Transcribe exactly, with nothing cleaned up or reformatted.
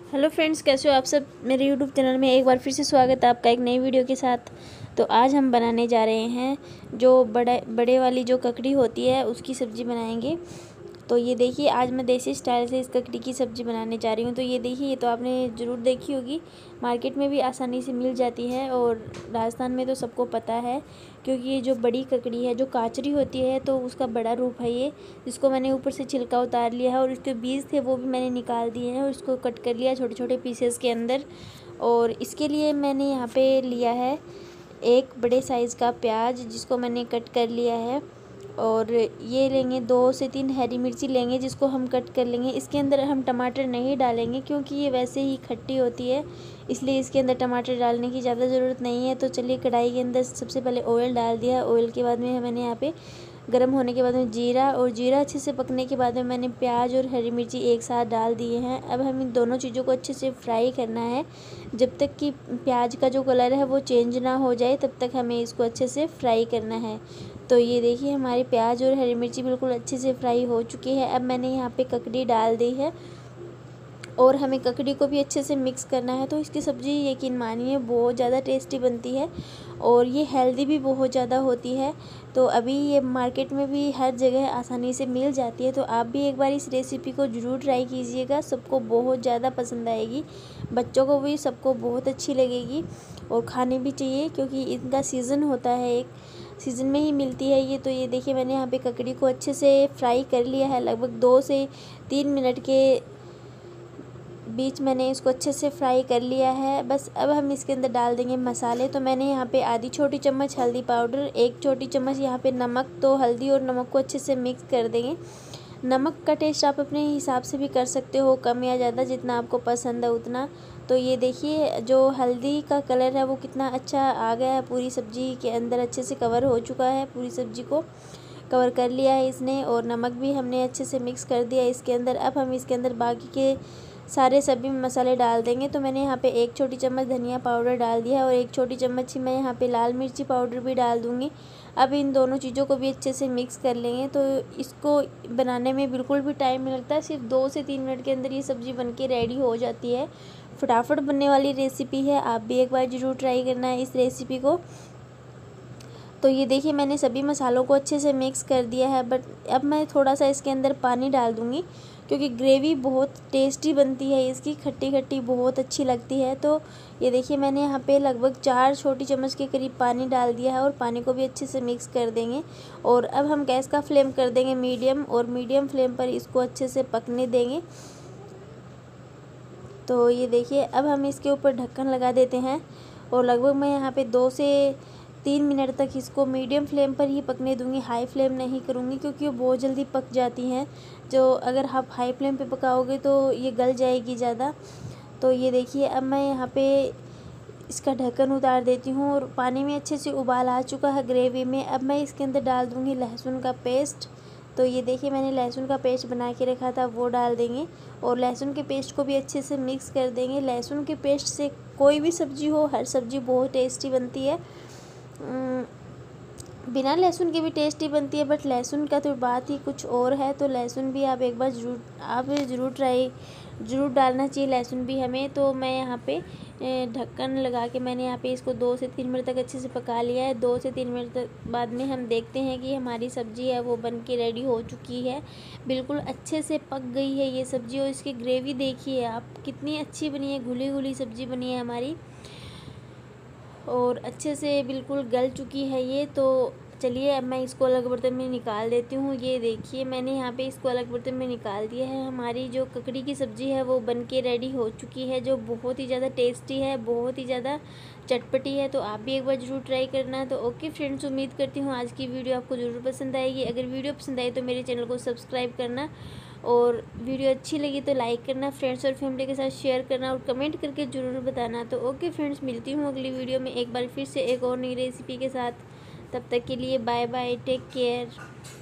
Hello friends, कैसे हो आप सब। मेरे यूट्यूब चैनल में एक बार फिर से स्वागत है आपका एक नई वीडियो के साथ। तो आज हम बनाने जा रहे हैं जो बड़ा बड़े वाली जो ककड़ी होती है उसकी सब्ज़ी बनाएंगे। तो ये देखिए, आज मैं देसी स्टाइल से इस ककड़ी की सब्ज़ी बनाने जा रही हूँ। तो ये देखिए, ये तो आपने ज़रूर देखी होगी, मार्केट में भी आसानी से मिल जाती है और राजस्थान में तो सबको पता है, क्योंकि ये जो बड़ी ककड़ी है, जो काचरी होती है, तो उसका बड़ा रूप है ये, जिसको मैंने ऊपर से छिलका उतार लिया है और इसके बीज थे वो भी मैंने निकाल दिए हैं और इसको कट कर लिया छोटे छोटे पीसेस के अंदर। और इसके लिए मैंने यहाँ पे लिया है एक बड़े साइज़ का प्याज, जिसको मैंने कट कर लिया है। और ये लेंगे दो से तीन हरी मिर्ची लेंगे, जिसको हम कट कर लेंगे। इसके अंदर हम टमाटर नहीं डालेंगे क्योंकि ये वैसे ही खट्टी होती है, इसलिए इसके अंदर टमाटर डालने की ज़्यादा ज़रूरत नहीं है। तो चलिए, कढ़ाई के अंदर सबसे पहले ऑयल डाल दिया। ऑयल के बाद में मैंने यहाँ पे गर्म होने के बाद में जीरा, और जीरा अच्छे से पकने के बाद में मैंने प्याज और हरी मिर्ची एक साथ डाल दिए हैं। अब हम इन दोनों चीज़ों को अच्छे से फ्राई करना है, जब तक कि प्याज का जो कलर है वो चेंज ना हो जाए, तब तक हमें इसको अच्छे से फ्राई करना है। तो ये देखिए, हमारी प्याज और हरी मिर्ची बिल्कुल अच्छे से फ्राई हो चुकी है। अब मैंने यहाँ पे ककड़ी डाल दी है और हमें ककड़ी को भी अच्छे से मिक्स करना है। तो इसकी सब्ज़ी यकीन मानिए बहुत ज़्यादा टेस्टी बनती है और ये हेल्दी भी बहुत ज़्यादा होती है। तो अभी ये मार्केट में भी हर जगह आसानी से मिल जाती है। तो आप भी एक बार इस रेसिपी को ज़रूर ट्राई कीजिएगा, सबको बहुत ज़्यादा पसंद आएगी, बच्चों को भी सबको बहुत अच्छी लगेगी और खाने भी चाहिए, क्योंकि इनका सीज़न होता है, एक सीज़न में ही मिलती है ये। तो ये देखिए, मैंने यहाँ पे ककड़ी को अच्छे से फ्राई कर लिया है, लगभग दो से तीन मिनट के बीच मैंने इसको अच्छे से फ्राई कर लिया है। बस अब हम इसके अंदर डाल देंगे मसाले। तो मैंने यहाँ पे आधी छोटी चम्मच हल्दी पाउडर, एक छोटी चम्मच यहाँ पे नमक। तो हल्दी और नमक को अच्छे से मिक्स कर देंगे। नमक का टेस्ट आप अपने हिसाब से भी कर सकते हो, कम या ज़्यादा, जितना आपको पसंद है उतना। तो ये देखिए, जो हल्दी का कलर है वो कितना अच्छा आ गया है, पूरी सब्ज़ी के अंदर अच्छे से कवर हो चुका है, पूरी सब्ज़ी को कवर कर लिया है इसने। और नमक भी हमने अच्छे से मिक्स कर दिया इसके अंदर। अब हम इसके अंदर बाकी के सारे सभी मसाले डाल देंगे। तो मैंने यहाँ पे एक छोटी चम्मच धनिया पाउडर डाल दिया और एक छोटी चम्मच ही मैं यहाँ पे लाल मिर्ची पाउडर भी डाल दूँगी। अब इन दोनों चीज़ों को भी अच्छे से मिक्स कर लेंगे। तो इसको बनाने में बिल्कुल भी टाइम नहीं लगता, सिर्फ दो से तीन मिनट के अंदर ये सब्ज़ी बन के रेडी हो जाती है। फटाफट बनने वाली रेसिपी है, आप भी एक बार ज़रूर ट्राई करना है इस रेसिपी को। तो ये देखिए, मैंने सभी मसालों को अच्छे से मिक्स कर दिया है। बट अब मैं थोड़ा सा इसके अंदर पानी डाल दूँगी, क्योंकि ग्रेवी बहुत टेस्टी बनती है इसकी, खट्टी खट्टी बहुत अच्छी लगती है। तो ये देखिए, मैंने यहाँ पे लगभग चार छोटी चम्मच के करीब पानी डाल दिया है और पानी को भी अच्छे से मिक्स कर देंगे। और अब हम गैस का फ्लेम कर देंगे मीडियम, और मीडियम फ्लेम पर इसको अच्छे से पकने देंगे। तो ये देखिए, अब हम इसके ऊपर ढक्कन लगा देते हैं और लगभग मैं यहाँ पे दो से तीन मिनट तक इसको मीडियम फ्लेम पर ही पकने दूंगी, हाई फ्लेम नहीं करूँगी, क्योंकि वो बहुत जल्दी पक जाती हैं। जो अगर आप हाई फ्लेम पे पकाओगे तो ये गल जाएगी ज़्यादा। तो ये देखिए, अब मैं यहाँ पे इसका ढक्कन उतार देती हूँ और पानी में अच्छे से उबाल आ चुका है ग्रेवी में। अब मैं इसके अंदर डाल दूँगी लहसुन का पेस्ट। तो ये देखिए, मैंने लहसुन का पेस्ट बना के रखा था, वो डाल देंगे और लहसुन के पेस्ट को भी अच्छे से मिक्स कर देंगे। लहसुन के पेस्ट से कोई भी सब्ज़ी हो, हर सब्ज़ी बहुत टेस्टी बनती है। बिना लहसुन के भी टेस्टी बनती है, बट लहसुन का तो बात ही कुछ और है। तो लहसुन भी आप एक बार ज़रूर आप ज़रूर ट्राई ज़रूर डालना चाहिए लहसुन भी हमें। तो मैं यहाँ पे ढक्कन लगा के मैंने यहाँ पे इसको दो से तीन मिनट तक अच्छे से पका लिया है। दो से तीन मिनट तक बाद में हम देखते हैं कि हमारी सब्ज़ी है वो बन के रेडी हो चुकी है, बिल्कुल अच्छे से पक गई है ये सब्ज़ी। और इसकी ग्रेवी देखिए आप कितनी अच्छी बनी है, घुली घुली सब्ज़ी बनी है हमारी और अच्छे से बिल्कुल गल चुकी है ये। तो चलिए, अब मैं इसको अलग बर्तन में निकाल देती हूँ। ये देखिए, मैंने यहाँ पे इसको अलग बर्तन में निकाल दिया है। हमारी जो ककड़ी की सब्ज़ी है वो बन के रेडी हो चुकी है, जो बहुत ही ज़्यादा टेस्टी है, बहुत ही ज़्यादा चटपटी है। तो आप भी एक बार ज़रूर ट्राई करना। तो ओके फ्रेंड्स, उम्मीद करती हूँ आज की वीडियो आपको ज़रूर पसंद आएगी। अगर वीडियो पसंद आई तो मेरे चैनल को सब्सक्राइब करना, और वीडियो अच्छी लगी तो लाइक करना, फ्रेंड्स और फैमिली के साथ शेयर करना और कमेंट करके ज़रूर बताना। तो ओके फ्रेंड्स, मिलती हूँ अगली वीडियो में एक बार फिर से एक और नई रेसिपी के साथ। तब तक के लिए बाय बाय, टेक केयर।